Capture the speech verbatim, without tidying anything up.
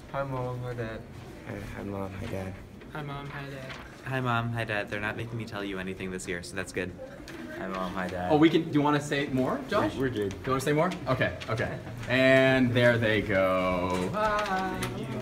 Hi mom, hi dad. Hi, hi mom, hi dad. Hi mom, hi dad. Hi mom, hi dad. They're not making me tell you anything this year, so that's good. Hi mom, hi dad. Oh, we can. Do you want to say more, Josh? We're good. Do you want to say more? Okay, okay. And there they go. Hi. Thank you.